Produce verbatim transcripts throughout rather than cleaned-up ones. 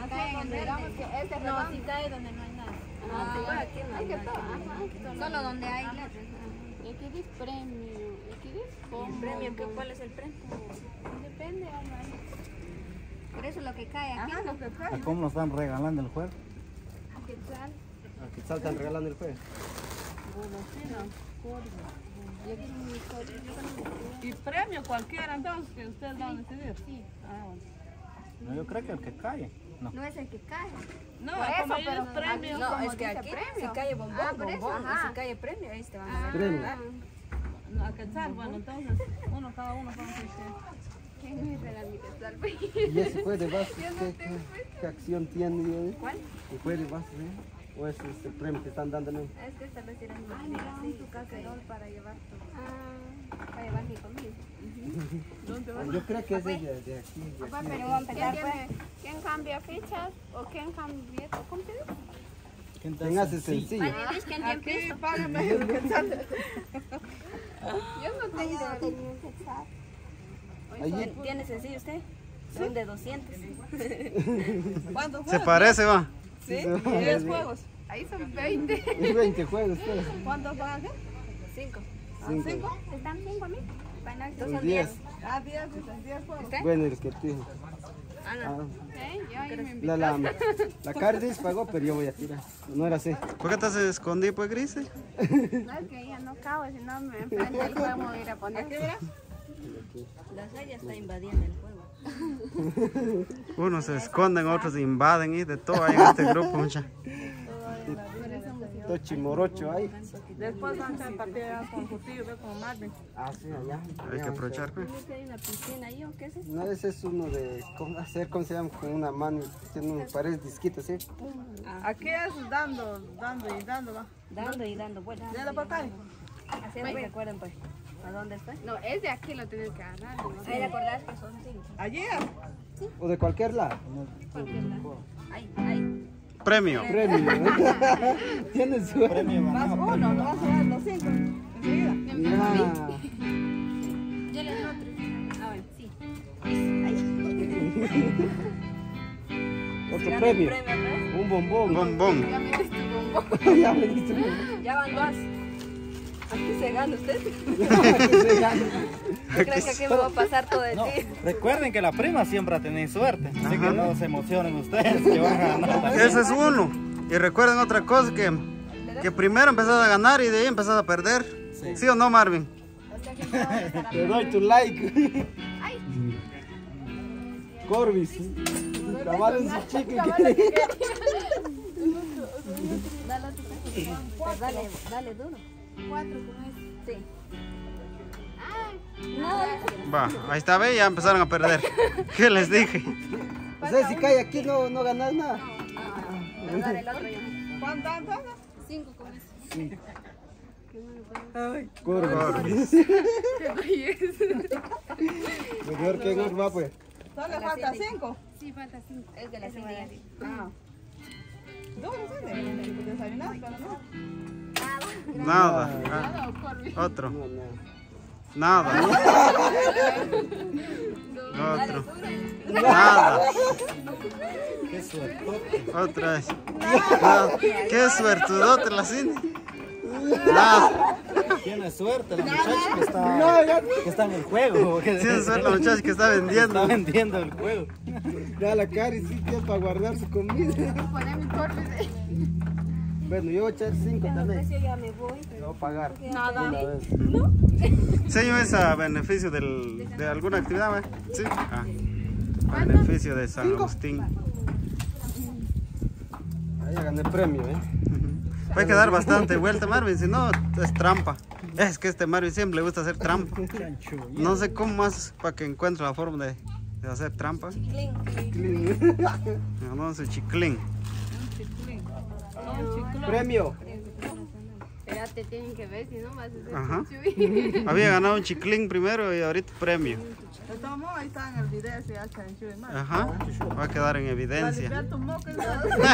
caen en digamos que este No, si cae donde no hay nada. Ah, igual aquí no hay nada. Ajá. Solo donde hay letras. Y aquí dice premio. Y aquí dice ¿El premio? ¿Qué, ¿Cuál es el premio? Depende, algo ahí. Por eso lo que cae aquí. Ajá, lo que cae. ¿A cómo nos están regalando el juego? ¿Qué tal? ¿A qué tal están regalando el juego? Bueno, sí, no. Y aquí no me código. ¿Y premio cualquiera entonces que ustedes van a decidir? Sí. Ah, bueno. No, yo creo que el que cae. No. No es el que cae. No, Por eso, como pero ellos premio. No, como es que dice aquí premio. si cae bombón, Ah, por eso, bombón. Y ajá. si cae premio, ahí te van a dar. Premio. No, a quetzal, bueno, entonces uno cada uno para que ¿Quién me regala mi quetzal? ¿Y ese fue de base? ¿Qué, qué, qué acción tiene? ¿Eh? ¿Cuál? ¿Y fue de base? ¿Eh? ¿O ese es el premio que están dando? ¿No? Es que esta vez tienen Ah, más mira, así, tu cacerol para llevar tu... Ah, para llevar mi comida. Yo creo que es de, de aquí. De aquí. Papá, pero vamos a ¿Quién, empezar pues. tiene, ¿Quién cambia fichas o quién cambia? ¿Cómo se dice? ¿Quién hace sencillo? Vale, ¿ves quién tiene aquí piso? págame el quetzal. Yo no tengo... Allí. ¿Tiene sencillo usted? Son de doscientos. ¿Cuántos Se juegos? parece, va. Sí, diez juegos. Ahí son veinte. Es veinte juegos, pues. ¿Cuántos van aquí? Cinco. Cinco. ¿Están cinco a mí? Bueno, estos Son son diez. diez. Ah, diez, dicen, diez juegos. ¿Usted? Bueno, el que te... Ah, no. Ah, ¿Eh? Yo ahí me invito. la, la, la Cardis pagó, pero yo voy a tirar. No era así. ¿Por qué te escondí, pues, Gris? No, es que ella no cabe, si no me enfrenta y podemos ir a poner. ¿Aquí verás? La Saya está invadiendo el juego. Unos se esconden, otros invaden y de todo hay en este grupo, mucha. Todo chimorocho ahí. Después van a echar papel con cuchillo, ve como Marvin. Ah, sí, allá. Hay que aprovechar, pues. ¿No hay una piscina ahí o qué es eso? No, ese es uno de cómo hacer, ¿cómo se llama? Con una mano, tiene un pared disquito, ¿sí? Aquí es dando, dando y dando, va. Dando y dando vueltas. ¿Ya la papá? Así no se acuerdan pues. ¿A dónde está? No, es de aquí lo tienen que agarrar. ¿no? Ahí recordás que son cinco. Allí. O de cualquier lado. Ahí, ahí. Premio. Premio, ¿no? Tienes suerte. Premio, Más uno, no vas a dar los cinco. Enseguida. Ya. Yo le doy otro. Ah, bueno, sí. Otro Gana premio. el premio, ¿no? Un bombón. Bombón. Ya me diste tu bombón. Ya me diste un bombón. Ya van dos. Aquí se gana usted. Se gana. Yo creo que aquí me va a pasar todo de No, ti. recuerden que la prima siempre ha tenido suerte, así que no se emocionen ustedes que van a ganar también. Ese es uno. Y recuerden otra cosa, que, que primero empezás a ganar y de ahí empezás a perder. ¿Sí, o no, Marvin? O sea que no vamos a estar Te doy tu like. Corbis. Cabal en su chicle. Pues dale, dale duro. Cuatro con este. Sí. No, Va, ahí está, ve, ya empezaron a perder. ¿Qué les dije? O sea, si cae aquí no, no ganas nada. Pero dale el otro yo. ¿Cuánto entonces? cinco con este. Corbis. Mejor que Gur va pues. ¿Solo le falta cinco? Sí, falta cinco. Es de la Cindy. Ah. ¿Tú no sabes? Desayunaste, pero no. Nada. Ah, Nada, o Corby. otro. No, no. Nada. Otro. Nada. Qué suerte. Otra vez. Nada. Qué suertudote la Cindy. Nada. Tiene suerte la muchacha que está, que está en el juego. Que Tiene suerte la muchacha que está vendiendo. está vendiendo el juego. Ya la Cari sí tiene para guardar su comida. Poner mi Corby ahí. Bueno, yo voy a echar cinco también. Yo ya me voy. Lo voy a pagar. Nada. Una vez. Señor, es a beneficio del, de alguna actividad, ¿ve? Sí. Ah, a beneficio de San Agustín. Ahí ya gané premio, ¿eh? Puede quedar bastante vuelta, Marvin, si no, es trampa. Es que este Marvin siempre le gusta hacer trampa. No sé cómo más para que encuentre la forma de, de hacer trampa. No, su chiclín. Premio. Espérate, tienen que ver, si no vas a hacer Ajá. chuy. Había ganado un chiclín primero y ahorita premio. De todos modos, ahí está en el video si hace en Chuy más. Ajá. Va a quedar en Para evidencia. limpiar tu moco y todo.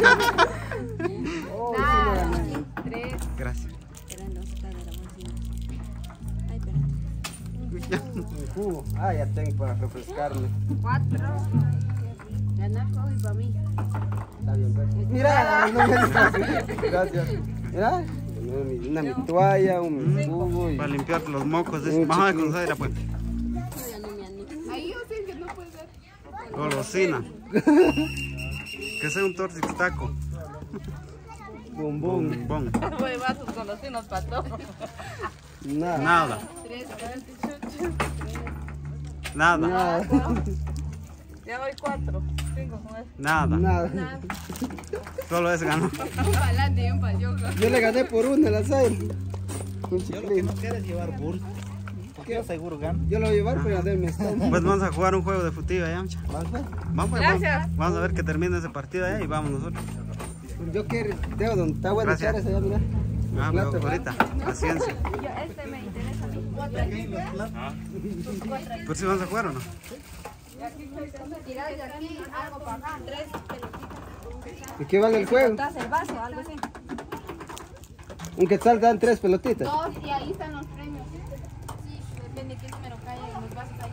Oh, sí me gané. Tres. Gracias. Eran dos cada la bolsina. Ay, espera. Un jugo. Ah, ya tengo para refrescarme. Cuatro. Ganar cojo y para mí. Está bien, pues. Mira, no me digas. Gracias. Mira, una mi toalla, un mi jugo y... Para limpiar los mocos. Un Vamos a ver chicle. con Zaira, pues. Ya no me animo. Ahí yo sé que no puede ser. Golosina. Que sea un tortitaco. Bombón. Bombón. Voy a sus golosinas para todos. Nada. Nada. Tres, cuatro, Nada. Nada. Ya voy cuatro. Cinco con eso. Nada. Nada. Solo ese ganó. un para adelante y un para yo. Yo le gané por una la Zaira. Un Yo lo que chiclín. no quiero es llevar bulto. Porque yo seguro gano. Yo lo voy a llevar, pero ya me está. Pues vamos a jugar un juego de futivo allá, mucha. Vamos, pues. Vamos, pues, Gracias. vamos, vamos a ver que termine ese partido allá y vamos nosotros. Yo quiero, Teo, donde está bueno Gracias. echar esa allá, mira. Ah, Plato, pero ahorita, paciencia. Yo, este me interesa a mí. ¿Por si vamos a jugar o no? Tirar de aquí, algo para acá. Tres pelotitas. ¿Y qué vale el juego? Botas el vaso, algo así. Un quetzal dan tres pelotitas. Dos y ahí están los premios. Sí, depende de qué número cae en los vasos ahí.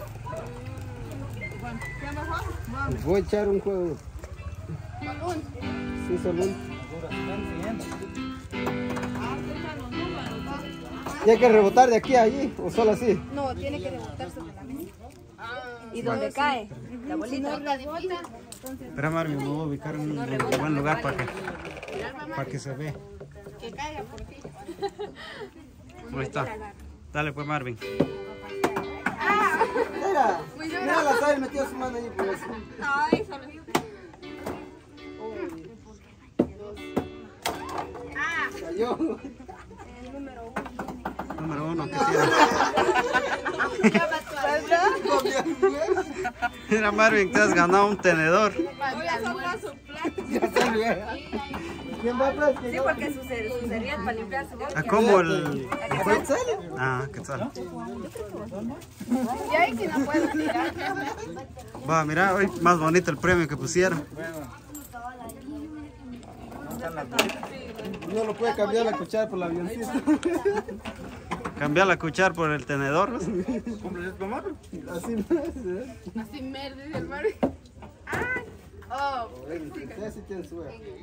Bueno, ¿qué mejor? Voy a echar un juego. Con un. Sí, solo un. ¿Y hay que rebotar de aquí a allí o solo así? No, tiene que rebotar sobre la mesa. ¿Y dónde cae? La bolita. Si no rebota, entonces Espera, Marvin, me voy a ubicar en un buen lugar para que, para que se vea. que caiga por ti. Ahí está. Dale pues, Marvin. Mira, mira la Zaira metió su mano ahí por eso. Ay, solo. Cayó. Número uno, que tiene. Mira, Marvin, te has ganado un tenedor. Voy a sacar su plato. Ya salió. ¿Quién va atrás? Sí, porque su, ser, su sería para limpiar su Ah, como el. ¿Quetzal? Ah, ¿qué tal? Y ahí sí no puedo tirar. Va, mira, hoy más bonito el premio que pusieron. No lo puede cambiar la cuchara por la avioncita. Cambiar la cuchara por el tenedor. ¿no? Así no es, ¿eh? Así merde dice el Mario. ¡Ay! Oh. Ustedes sí tienen suerte.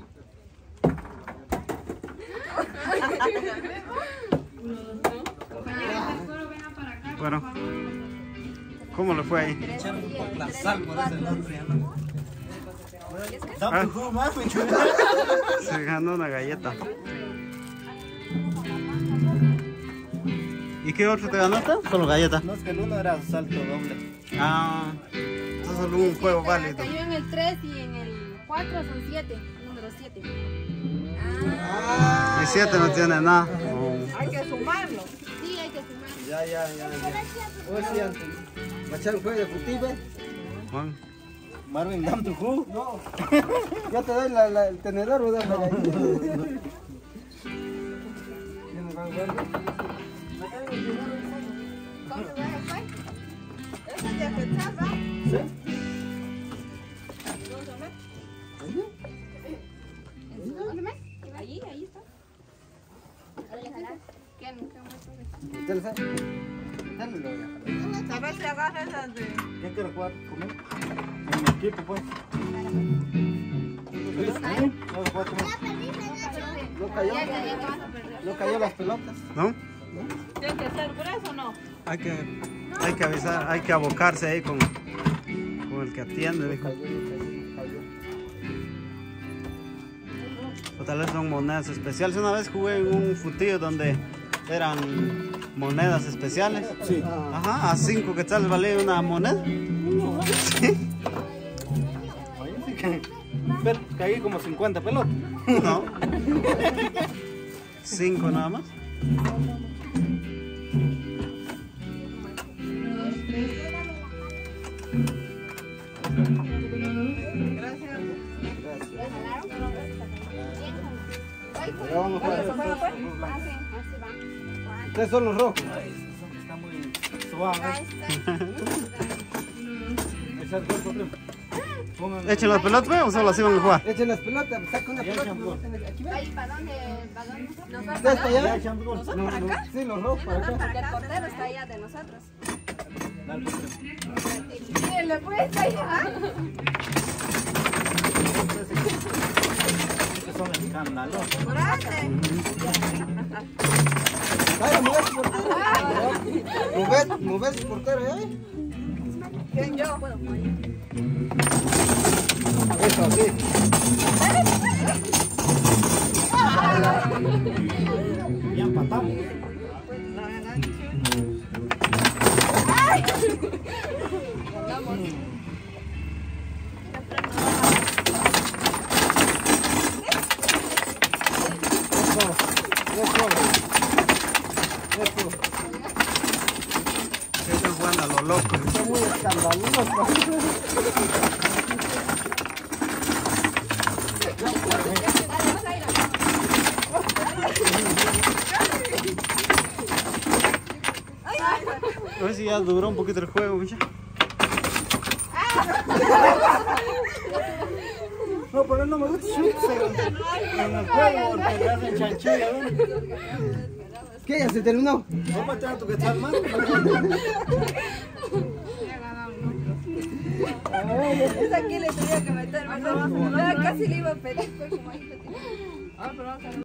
Bueno, ¿cómo le fue ahí? La sal, por ese nombre. Ah, se ganó una galleta. ¿Y qué otro te ganaste? Solo galleta. No, es que el uno era salto doble. Ah, eso es solo un juego válido. Cayó en el tres y en el cuatro son siete. Número siete. Ah, Y siete no tiene nada. Oh. Hay que sumarlo. Sí, hay que sumar. ya, ya, ya. ya. Hoy sí, antes. ¿Va a echar un juego de futive? Bueno, Marvin, dame tu jugo. No. Ya te doy la, la, el tenedor, o dame ahí. ¿Quiénes van a jugar? ¿Cómo se va a jugar? Ese es de quetzal, ¿no? ¿Sí? Ahí, ahí está. ¿Qué? ¿Usted lo sabe? Dale, lo voy a A ver si agarra esas de... ¿Quién quiere jugar conmigo? En mi equipo, pues. No, juega conmigo. No cayó. No cayó las pelotas. ¿no? ¿Tiene que ser grueso o no? Hay que, hay que avisar, hay que abocarse ahí con, con el que atiende, dijo. Cayó, cayó, cayó. O tal vez son monedas especiales. Una vez jugué en un futillo donde eran monedas especiales. Sí. Ajá, a cinco quetzales valía una moneda. Sí. Oye, sí que... Pero caí como cincuenta pelotas. No. Cinco nada más. Ahora vamos a jugar. Ustedes son los rojos. Está muy suave. Echar dos por tres. Pongan- ¿Echen las pelotas pues, o solo así van a jugar? Echen las pelotas, saca una Ya, pelota. champú. Aquí ven. Ahí, ¿para dónde? ¿Para dónde? ¿Nosotros? ¿Ustedes para Ya, allá? echamos gol. No, no, sí, los rojos para acá. Porque el portero está allá de nosotros. Dale, pues. Mírenle, pues, allá. con la loca. Vaya, mueve su portero. Mueve, mueve su portero, ¿eh? ¿Quién yo? Eso, sí. Ya empatamos. Están jugando a lo loco. Está muy escandaloso. A ver si ya duró un poquito el juego, mucha. No, pero no me gusta shoot en el juego porque le hacen chanchilla, ¿no? ¿Qué? ¿Ya se terminó? ¿Vos pateas a tu quetzal más? Esa aquí le tenía que meter, ¿verdad? Casi le iba a pedir.